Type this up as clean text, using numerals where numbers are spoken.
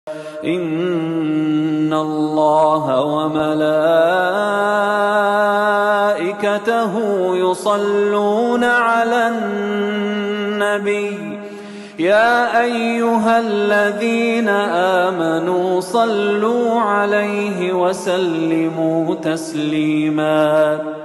إن الله وملائكته يصلون على النبي يا أيها الذين آمنوا صلوا عليه وسلموا تسليما